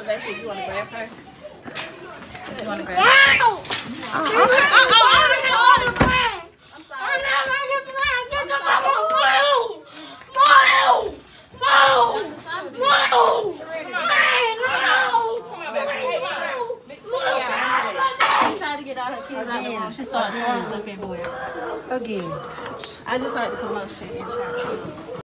Sebastian, you want to grab her? You want to grab her? She tried to get all her kids out the room. She started throwing stuff everywhere. Again. I just heard the commotion in church.